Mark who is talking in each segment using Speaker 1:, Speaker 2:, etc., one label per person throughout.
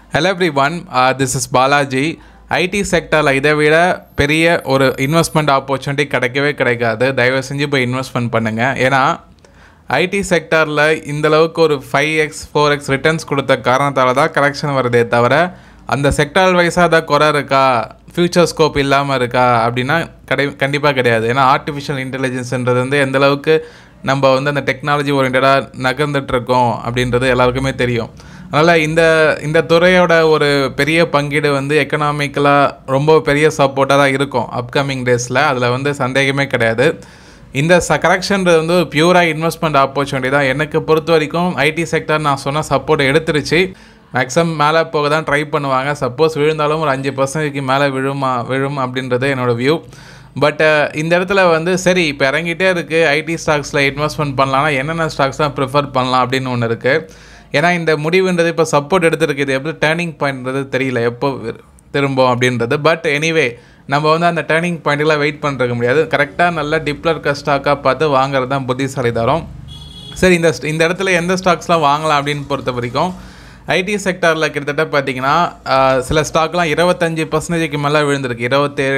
Speaker 1: Hello everyone, this is Balaji. IT செக்டரில் இதை விட பெரிய ஒரு இன்வெஸ்ட்மெண்ட் ஆப்பர்ச்சுனிட்டி கிடைக்காது. தயவு செஞ்சு போய் இன்வெஸ்ட்மெண்ட் பண்ணுங்கள். ஏன்னா ஐடி செக்டரில் இந்தளவுக்கு ஒரு 5x 4x ரிட்டர்ன்ஸ் கொடுத்த காரணத்தால் தான் கரெக்ஷன் வருதே தவிர அந்த செக்டார் வைஸாக தான் குறை இருக்கா, ஃப்யூச்சர் ஸ்கோப் இல்லாமல் இருக்கா அப்படின்னா கண்டிப்பாக கிடையாது. ஏன்னா ஆர்டிஃபிஷியல் இன்டெலிஜென்ஸ்ன்றது வந்து எந்தளவுக்கு நம்ம வந்து அந்த டெக்னாலஜி ஓரியன்டாக நகர்ந்துட்டுருக்கோம் அப்படின்றது எல்லாருக்குமே தெரியும். அதனால் இந்த துறையோட ஒரு பெரிய பங்கீடு வந்து எக்கனாமிக்கலாக ரொம்ப பெரிய சப்போர்ட்டாக தான் இருக்கும் அப்கமிங் டேஸில். அதில் வந்து சந்தேகமே கிடையாது. இந்த கரெக்ஷன்றது வந்து ஒரு பியூராக இன்வெஸ்ட்மெண்ட் ஆப்பர்ச்சுனிட்டி தான். எனக்கு பொறுத்த வரைக்கும் ஐடி செக்டர் நான் சொன்ன சப்போர்ட் எடுத்துருச்சு. மேக்ஸிமம் மேலே போக தான் ட்ரை பண்ணுவாங்க. சப்போஸ் விழுந்தாலும் ஒரு 5% மேலே விழும் அப்படின்றது என்னோடய வியூ. பட் இந்த இடத்துல வந்து சரி இப்போ இறங்கிட்டே இருக்குது, ஐடி ஸ்டாக்ஸில் இன்வெஸ்ட்மெண்ட் பண்ணலாம்னா என்னென்ன ஸ்டாக்ஸ் தான் ப்ரிஃபர் பண்ணலாம் அப்படின்னு ஒன்று இருக்குது. ஏன்னா இந்த முடிவுன்றது இப்போ சப்போர்ட் எடுத்துருக்கு, இது எப்படி டேர்னிங் பாயிண்ட்ன்றது தெரியல எப்போ திரும்பும் அப்படின்றது. பட் எனிவே நம்ம வந்து அந்த டேர்னிங் பாயிண்ட்லாம் வெயிட் பண்ணுறக்க முடியாது. கரெக்டாக நல்ல டிப்ளர் ஸ்டாக்காக பார்த்து வாங்குறது தான் புத்திசாலி தரும். சரி, இந்த இடத்துல எந்த ஸ்டாக்ஸ்லாம் வாங்கலாம் அப்படின்னு பொறுத்த வரைக்கும் ஐடி செக்டாரில் கிட்டத்தட்ட பார்த்திங்கன்னா சில ஸ்டாக்லாம் 25% மேலே விழுந்திருக்கு,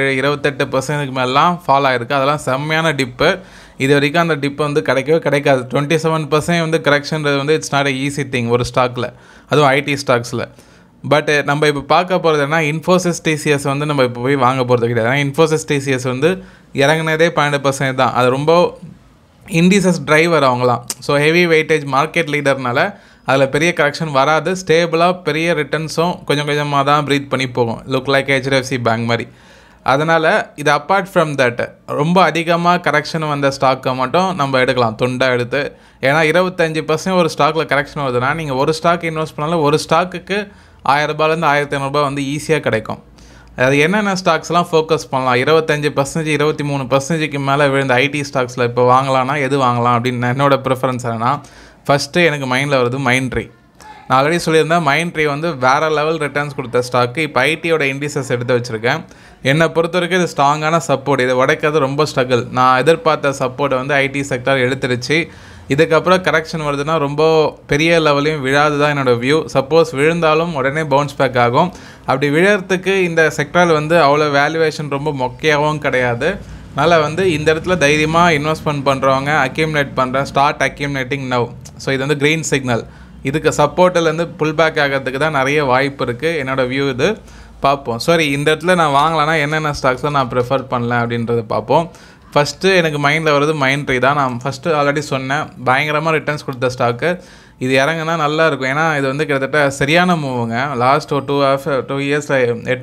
Speaker 1: 27-28% மேலாம் ஃபால் ஆகிருக்கு. அதெல்லாம் செம்மையான டிப்பு. இது வரைக்கும் அந்த டிப்பு வந்து கிடைக்காது. 27% வந்து கரெக்ஷன்றது வந்து இட்ஸ் நாட் ஈஸி திங் ஒரு ஸ்டாக்கில், அதுவும் ஐடி ஸ்டாக்ஸில். பட் நம்ம இப்போ பார்க்க போகிறது என்ன, இன்ஃபோசிஸ் டிசிஎஸ் வந்து நம்ம இப்போ போய் வாங்க போகிறது கிடையாது. ஏன்னா இன்ஃபோசிஸ் டிசிஎஸ் வந்து இறங்கினதே 12% தான். அது ரொம்ப இண்டிசஸ் டிரைவர் அவங்களாம். ஸோ ஹெவி வெயிட்டேஜ் மார்க்கெட் லீடர்னால அதில் பெரிய கரெக்ஷன் வராது. ஸ்டேபிளாக பெரிய ரிட்டர்ன்ஸும் கொஞ்சம் கொஞ்சமாக தான் ப்ரீத் பண்ணி போகும், லுக் லைக் HDFC பேங்க் மாதிரி. அதனால் இது அப்பார்ட் ஃப்ரம் தட் ரொம்ப அதிகமாக கரெக்ஷன் வந்த ஸ்டாக்கை மட்டும் நம்ம எடுக்கலாம் துண்டாக எடுத்து. ஏன்னா 25% ஒரு ஸ்டாக்கில் கரெக்ஷன் வருதுன்னா நீங்கள் ஒரு ஸ்டாக் இன்வெஸ்ட் பண்ணாலும் ஒரு ஸ்டாக்குக்கு ₹1000 1500 வந்து ஈஸியாக கிடைக்கும். அது என்னென்ன ஸ்டாக்ஸ்லாம் ஃபோக்கஸ் பண்ணலாம், 25% 23% மேலே விழுந்த ஐடி ஸ்டாக்ஸில் இப்போ வாங்கலாம்னா எது வாங்கலாம் அப்படின்னு என்னோடய ப்ரிஃபரன்ஸ் என்னன்னா, ஃபஸ்ட்டு எனக்கு மைண்டில் வருது மைண்ட்ரி. நான் ஆல்ரெடி சொல்லியிருந்தேன் மைண்ட்ரி வந்து வேறு லெவல் ரிட்டர்ன்ஸ் கொடுத்த ஸ்டாக்கு. இப்போ ஐடியோட இண்டிசஸ் எடுத்து வச்சுருக்கேன். என்னை பொறுத்த வரைக்கும் இது ஸ்ட்ராங்கான சப்போர்ட். இதை உடைக்கிறது ரொம்ப ஸ்ட்ரகிள். நான் எதிர்பார்த்த சப்போர்ட்டை வந்து ஐடி செக்டார் எடுத்துருச்சு. இதுக்கப்புறம் கரெக்ஷன் வருதுன்னா ரொம்ப பெரிய லெவலையும் விழாது தான் என்னோடய வியூ. சப்போஸ் விழுந்தாலும் உடனே பவுன்ஸ் பேக் ஆகும். அப்படி விழறதுக்கு இந்த செக்டாரில் வந்து அவ்வளோ வேல்யூவேஷன் ரொம்ப மொக்கையாகவும் கிடையாது. அதனால் வந்து இந்த இடத்துல தைரியமாக இன்வெஸ்ட்மெண்ட் பண்ணுறவங்க ஸ்டார்ட் அக்யூமுலேட்டிங் நவ். ஸோ இது வந்து க்ரீன் சிக்னல். இதுக்கு சப்போர்ட்டிலேருந்து புல் பேக் ஆகிறதுக்கு தான் நிறைய வாய்ப்பு இருக்குது. என்னோடய வியூ இது. பார்ப்போம். சரி, இந்த இடத்துல நான் வாங்கலான்னா என்னென்ன ஸ்டாக்ஸை நான் ப்ரிஃபர் பண்ணல அப்படின்றத பார்ப்போம். ஃபஸ்ட்டு எனக்கு மைண்டில் வருது மைண்ட்ரி தான். நான் ஃபஸ்ட்டு ஆல்ரெடி சொன்னேன், பயங்கரமாக ரிட்டர்ன்ஸ் கொடுத்த ஸ்டாக்கு. இது இறங்குனா நல்லா இருக்கும். ஏன்னா இது வந்து கிட்டத்தட்ட சரியான மூவுங்க. லாஸ்ட் ஒரு 2 இயர்ஸில்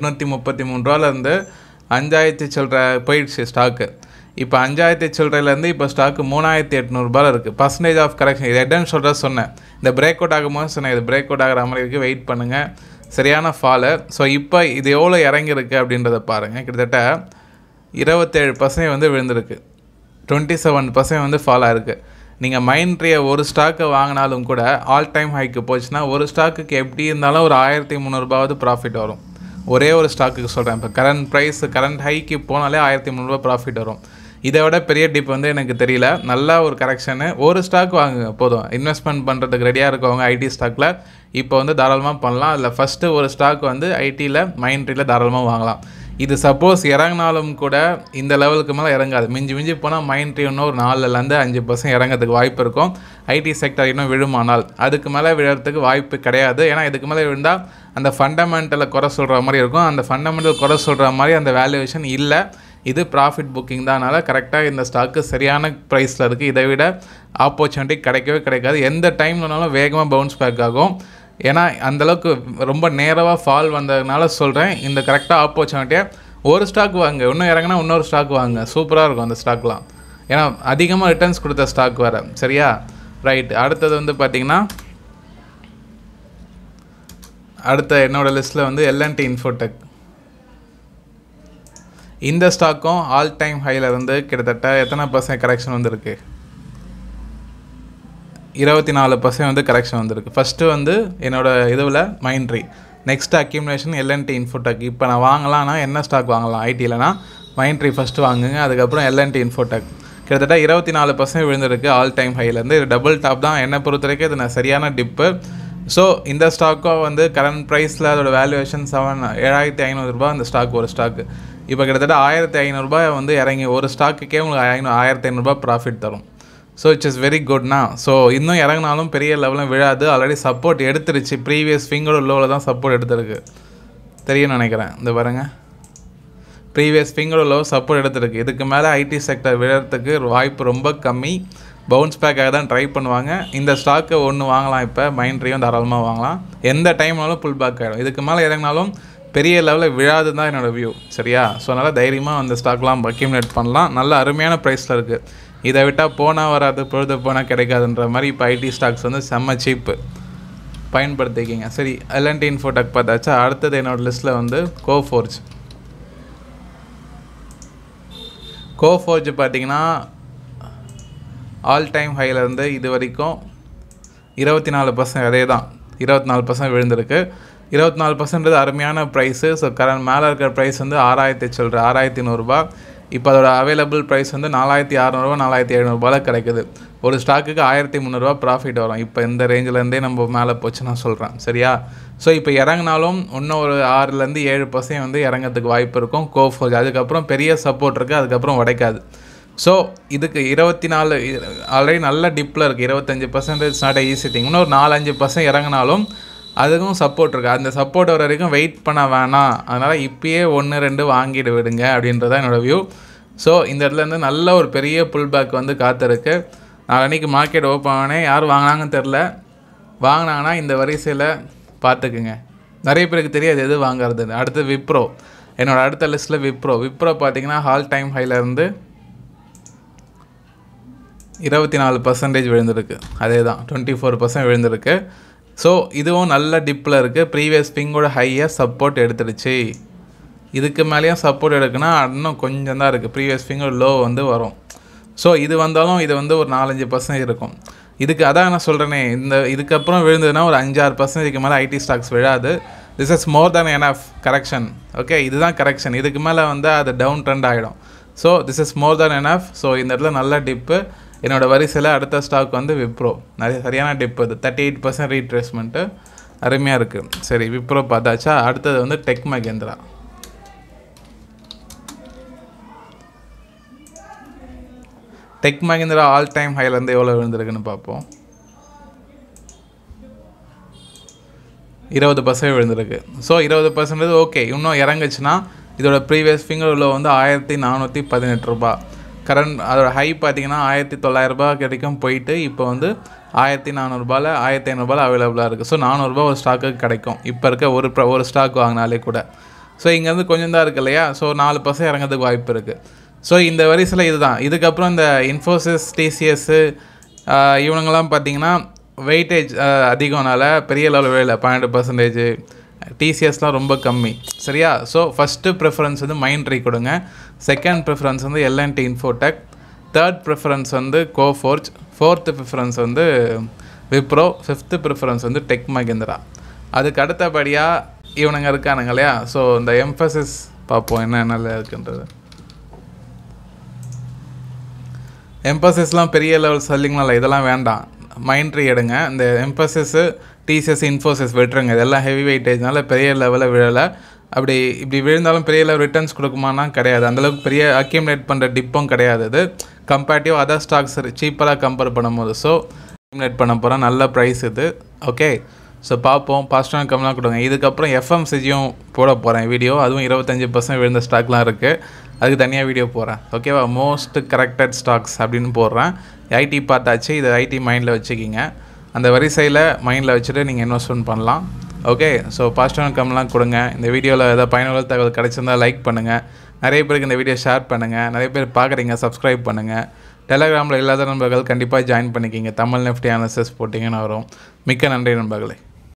Speaker 1: $833 5000 சில்லற போயிடுச்சு ஸ்டாக்கு. இப்போ 5000 சில்லறையிலேருந்து இப்போ ஸ்டாக்கு $3800 இருக்குது. பர்சன்டேஜ் ஆஃப் கரெக்ஷன் இது ஹெட் அண்ட் ஷோல்டர்ஸ் சொன்னேன். இந்த பிரேக் அவுட் ஆகும்போது சொன்னேன், இது பிரேக் அவுட் ஆகிற மாதிரி இருக்குது, வெயிட் பண்ணுங்கள். சரியான ஃபாலு. ஸோ இப்போ இது எவ்வளோ இறங்கியிருக்கு அப்படின்றத பாருங்கள். கிட்டத்தட்ட 27% வந்து விழுந்திருக்கு, 27% வந்து ஃபால் ஆகிருக்கு. நீங்கள் மைண்ட்ரியை ஒரு ஸ்டாக்கை வாங்கினாலும் கூட ஆல் டைம் ஹைக்கு போச்சுன்னா ஒரு ஸ்டாக்குக்கு எப்படி இருந்தாலும் ஒரு $1300 ப்ராஃபிட் வரும். ஒரே ஒரு ஸ்டாக்குக்கு சொல்கிறேன். இப்போ கரண்ட் ஹைக்கு போனாலே $1300 ப்ராஃபிட் வரும். இதை விட பெரிய டிப் வந்து எனக்கு தெரியல. நல்லா ஒரு கரெக்ஷனு. ஒரு ஸ்டாக் வாங்குங்க போதும். இன்வெஸ்ட்மெண்ட் பண்ணுறதுக்கு ரெடியாக இருக்கவங்க ஐடி ஸ்டாக்கில் இப்போ வந்து தாராளமாக பண்ணலாம். அதில் ஃபஸ்ட்டு ஒரு ஸ்டாக் வந்து ஐடியில் மைண்ட்ரியில் தாராளமாக வாங்கலாம். இது சப்போஸ் இறங்கினாலும் கூட இந்த லெவலுக்கு மேலே இறங்காது. மிஞ்சி போனால் மைண்ட்ரி இன்னும் ஒரு 4-5% இறங்கிறதுக்கு வாய்ப்பு இருக்கும். ஐடி செக்டர் இன்னும் விழுமானால் அதுக்கு மேலே விழுறதுக்கு வாய்ப்பு கிடையாது. ஏன்னா இதுக்கு மேலே விழுந்தால் அந்த ஃபண்டமெண்டலை குறை சொல்கிற மாதிரி இருக்கும். அந்த ஃபண்டமெண்டல் குறை சொல்கிற மாதிரி அந்த வேல்யூவேஷன் இல்லை. இது ப்ராஃபிட் புக்கிங் தான். அதனால் கரெக்டாக இந்த ஸ்டாக்கு சரியான ப்ரைஸில் இருக்குது. இதை விட ஆப்பர்ச்சுனிட்டி கிடைக்காது. எந்த டைம்லனாலும் வேகமாக பவுன்ஸ் பேக் ஆகும். ஏன்னா அந்தளவுக்கு ரொம்ப நேரமாக ஃபால் வந்ததுனால சொல்கிறேன், இந்த கரெக்டாக ஆப்பர்ச்சுனிட்டியை ஒரு ஸ்டாக் வாங்க, இன்னும் இறங்கினா இன்னொரு ஸ்டாக் வாங்க. சூப்பராக இருக்கும் அந்த ஸ்டாக்லாம். ஏன்னா அதிகமாக ரிட்டர்ன்ஸ் கொடுத்த ஸ்டாக் வேறு. சரியா? ரைட். அடுத்தது வந்து பார்த்திங்கன்னா அடுத்த என்னோடய லிஸ்ட்டில் வந்து L&T இன்ஃபோடெக். இந்த ஸ்டாக்கும் ஆல் டைம் ஹையில் இருந்து கிட்டத்தட்ட எத்தனை % கரெக்ஷன் வந்துருக்கு? 24% வந்து கரெக்ஷன் வந்திருக்கு. ஃபஸ்ட்டு வந்து என்னோடய இதுவில் Mindtree, next accumulation L&T Infotech. இப்போ நான் வாங்கலாம்னா என்ன ஸ்டாக் வாங்கலாம் ஐடியிலனா மைண்ட்ரி ஃபஸ்ட்டு வாங்குங்க. அதுக்கப்புறம் L&T இன்ஃபோடெக். கிட்டத்தட்ட 24% விழுந்திருக்கு ஆல் டைம் ஹையிலேருந்து. இது டபுள் டாப் தான். என்னை பொறுத்த வரைக்கும் இது நான் சரியான டிப்பு. ஸோ இந்த ஸ்டாக்கும் வந்து கரண்ட் ப்ரைஸில் அதோட வேல்யூவேஷன் 7500 ரூபாய் அந்த ஸ்டாக் ஒரு ஸ்டாக்கு. இப்போ கிட்டத்தட்ட 1500 ரூபாய் வந்து இறங்கி ஒரு ஸ்டாக்குக்கே உங்களுக்கு 1500 ரூபாய் ப்ராஃபிட் தரும். ஸோ இட்ஸ் இஸ் வெரி குட்னா. ஸோ இன்னும் இறங்கினாலும் பெரிய லெவலில் விழாது. ஆல்ரெடி சப்போர்ட் எடுத்துருச்சு. ப்ரீவியஸ் ஃபிங்கரோட லோவில் தான் சப்போர்ட் எடுத்துருக்கு, தெரியும்னு நினைக்கிறேன். இந்த பாருங்கள், ப்ரீவியஸ் ஃபிங்கரோட லோ சப்போர்ட் எடுத்துருக்கு. இதுக்கு மேலே ஐடி செக்டர் விழறதுக்கு வாய்ப்பு ரொம்ப கம்மி. பவுன்ஸ் பேக்காக தான் ட்ரை பண்ணுவாங்க. இந்த ஸ்டாக்கு ஒன்று வாங்கலாம். இப்போ மைண்ட்ரியும் தாராளமாக வாங்கலாம். எந்த டைம்னாலும் புல் பேக் ஆகிடும். இதுக்கு மேலே இறங்கினாலும் பெரிய லெவலில் விழாது தான் என்னோடய வியூ. சரியா? ஸோ அதனால் தைரியமாக அந்த ஸ்டாக்லாம் அக்யூமுலேட் பண்ணலாம். நல்ல அருமையான ப்ரைஸில் இருக்குது. இதை விட்டால் போனால் வராது, பொழுது போனால் கிடைக்காதுன்ற மாதிரி இப்போ ஐடி ஸ்டாக்ஸ் வந்து செம்ம சீப்பு, பயன்படுத்திக்கிங்க. சரி, எல்என்டி இன்ஃபோடெக் பார்த்தாச்சா. அடுத்தது என்னோடய லிஸ்ட்டில் வந்து கோஃபோர்ஜ் பார்த்தீங்கன்னா ஆல் டைம் ஹைலேருந்து இது வரைக்கும் 24%, அதே தான் 24% விழுந்திருக்கு. 24% அருமையான ப்ரைஸு. ஸோ கரண்ட் மேலே இருக்கிற ப்ரைஸ் வந்து 6100 ரூபாய். இப்போ அதோட அவைலபிள் ப்ரைஸ் வந்து 4600 4700 ரூபாயில் கிடைக்குது. ஒரு ஸ்டாக்குக்கு 1300 ரூபா ப்ராஃபிட் வரும். இப்போ இந்த ரேஞ்சிலேருந்தே நம்ம மேலே போச்சு நான் சொல்கிறேன். சரியா? ஸோ இப்போ இறங்கினாலும் இன்னும் ஒரு 6லேருந்து 7% வந்து இறங்கிறதுக்கு வாய்ப்பு இருக்கும் கோஃபோர்ஜ். அதுக்கப்புறம் பெரிய சப்போர்ட் இருக்குது, அதுக்கப்புறம் உடைக்காது. ஸோ இதுக்கு 24 ஆல்ரெடி நல்ல டிப்பில் இருக்குது. 25% இட்ஸ் நாட் ஈஸி திங். இன்னும் ஒரு 4-5% இறங்கினாலும் அதுக்கும் சப்போர்ட் இருக்குது. அந்த சப்போர்ட் வர வரைக்கும் வெயிட் பண்ண வேணாம். அதனால் இப்போயே 1-2 வாங்கிட்டு விடுங்க அப்படின்றதான் என்னோடய வியூ. ஸோ இந்த இடத்துலேருந்து நல்ல ஒரு பெரிய புல் பேக் வந்து காத்திருக்கு. நாளைக்கு மார்க்கெட் ஓப்பன் ஆனே யார் வாங்கினாங்கன்னு தெரில. வாங்கினாங்கன்னா இந்த வரிசையில் பார்த்துக்குங்க. நிறைய பேருக்கு தெரியாது எது வாங்குறதுன்னு. அடுத்து விப்ரோ, என்னோடய அடுத்த லிஸ்ட்டில் விப்ரோ பார்த்தீங்கன்னா ஆல் டைம் ஹைலேருந்து 24% விழுந்திருக்கு. அதே தான் 24% விழுந்திருக்கு. ஸோ இதுவும் நல்ல டிப்பில் இருக்குது. ப்ரீவியஸ் பிங்கோட ஹையை சப்போர்ட் எடுத்துடுச்சு. இதுக்கு மேலேயும் சப்போர்ட் எடுக்குன்னா இன்னும் கொஞ்சம் தான் இருக்குது. ப்ரீவியஸ் பிங்கோட லோ வந்து வரும். ஸோ இது வந்தாலும் இது வந்து ஒரு 4-5% இருக்கும். இதுக்கு அதான் நான் சொல்கிறேனே, இதுக்கப்புறம் விழுந்ததுன்னா ஒரு 5-6% மேலே ஐடி ஸ்டாக்ஸ் விழாது. This is more than enough correction. Okay, இதுதான் கரெக்ஷன். இதுக்கு மேலே வந்து அது டவுன் ட்ரெண்ட் ஆகிடும். So this is more than enough. So இந்த இடத்துல நல்ல டிப்பு. என்னோடய வரிசையில் அடுத்த ஸ்டாக் வந்து விப்ரோ. நிறைய சரியான டிப் அது, 38% ரீட்ரேஸ்மெண்ட்டு, அருமையாக இருக்குது. சரி, விப்ரோ பார்த்தாச்சா. அடுத்தது வந்து tech Mahindra. Tech Mahindra all time ஹைலேருந்து எவ்வளோ விழுந்திருக்குன்னு பார்ப்போம். 20% விழுந்திருக்கு. So 20% okay. இன்னும் இறங்குச்சுன்னா இதோட ப்ரீவியஸ் ஃபிங்கர் உள்ள வந்து 1418 ரூபாய். கரண்ட் அதோட ஹை பார்த்தீங்கன்னா 1900 ரூபாய் கிடைக்கும் போயிட்டு இப்போ வந்து 1400 ரூபாயில் 1500 ரூபாயில் அவைலபிளாக இருக்குது. ஸோ 400 ரூபா ஒரு ஸ்டாக்குக்கு கிடைக்கும் இப்போ இருக்க ஒரு ஸ்டாக் வாங்கினாலே கூட. ஸோ இங்கேருந்து கொஞ்சம் தான் இருக்குது இல்லையா. ஸோ 4% இறங்கிறதுக்கு வாய்ப்பு இருக்குது. ஸோ இந்த வரிசையில் இதுதான். இதுக்கப்புறம் இந்த இன்ஃபோசிஸ், டிசிஎஸ்ஸு இவனுங்கெல்லாம் பார்த்தீங்கன்னா வெயிட்டேஜ் அதிகம்னால பெரிய லெவலில் விழல. 12%. டிசிஎஸ்லாம் ரொம்ப கம்மி. சரியா? ஸோ ஃபஸ்ட்டு ப்ரிஃபரன்ஸ் வந்து மைண்ட்ரி கொடுங்க. செகண்ட் ப்ரிஃபரன்ஸ் வந்து எல்என்டி இன்ஃபோடெக். தேர்ட் ப்ரிஃபரன்ஸ் வந்து கோஃபோர்ஜ். ஃபோர்த்து ப்ரிஃபரன்ஸ் வந்து விப்ரோ. ஃபிஃப்த்து ப்ரிஃபரன்ஸ் வந்து டெக் மஹிந்திரா. அதுக்கு அடுத்தபடியாக இவனுங்க இருக்கானுங்க இல்லையா. ஸோ இந்த எம்ஃபசிஸ் பார்ப்போம் என்னென்ன இருக்குன்றது. எம்பசிஸ்லாம் பெரிய லெவல் செல்லிங்லாம் இல்லை, இதெல்லாம் வேண்டாம். மைண்ட்ரி எடுங்க. இந்த எம்பசிஸு, டிசிஎஸ், இன்ஃபோசிஸ் விட்டுருங்க. இதெல்லாம் ஹெவி வெயிட்டேஜ்னால பெரிய லெவலில் விழலை. இப்படி விழுந்தாலும் பெரிய லெவல் ரிட்டர்ன்ஸ் கொடுக்குமானா கிடையாது. அந்தளவுக்கு பெரிய அக்யூமுலேட் பண்ணுற டிப்பும் கிடையாது. அது கம்பேரிட்டிவ் அதர் ஸ்டாக்ஸ் சீப்பராக கம்பேர் பண்ணும்போது. ஸோ அக்யூமுலேட் பண்ண போகிறேன். நல்ல ப்ரைஸ் இது. ஓகே, ஸோ பார்ப்போம். பாசிட்டிவான கம்லாம் கொடுங்க. இதுக்கப்புறம் எஃப்எம்சிஜியும் போட போகிறேன் வீடியோ. அதுவும் 25% விழுந்த ஸ்டாக்லாம் இருக்குது. அதுக்கு தனியாக வீடியோ போடுறேன். ஓகேவா? மோஸ்ட் கரெக்டட் ஸ்டாக்ஸ் அப்படின்னு போடுறேன். ஐடி பார்த்தாச்சு. இது ஐடி மைண்டில் வச்சுக்கிங்க. அந்த வரிசையில் மைண்டில் வச்சுட்டு நீங்கள் இன்வெஸ்ட்மெண்ட் பண்ணலாம். ஓகே, ஸோ பாசிட்டிவான கம்லாம் கொடுங்க. இந்த வீடியோவில் ஏதாவது பயனுள்ள தகவல் கிடச்சிருந்தால் லைக் பண்ணுங்கள். நிறைய பேருக்கு இந்த வீடியோ ஷேர் பண்ணுங்கள். நிறைய பேர் பார்க்குறீங்க, சப்ஸ்கிரைப் பண்ணுங்கள். டெலகிராமில் இல்லாத நண்பர்கள் கண்டிப்பாக ஜாயின் பண்ணிக்கிங்க. தமிழ் நிஃப்டி அனாலிசிஸ் போட்டிங்கன்னா வரும். மிக்க நன்றி நண்பர்களே.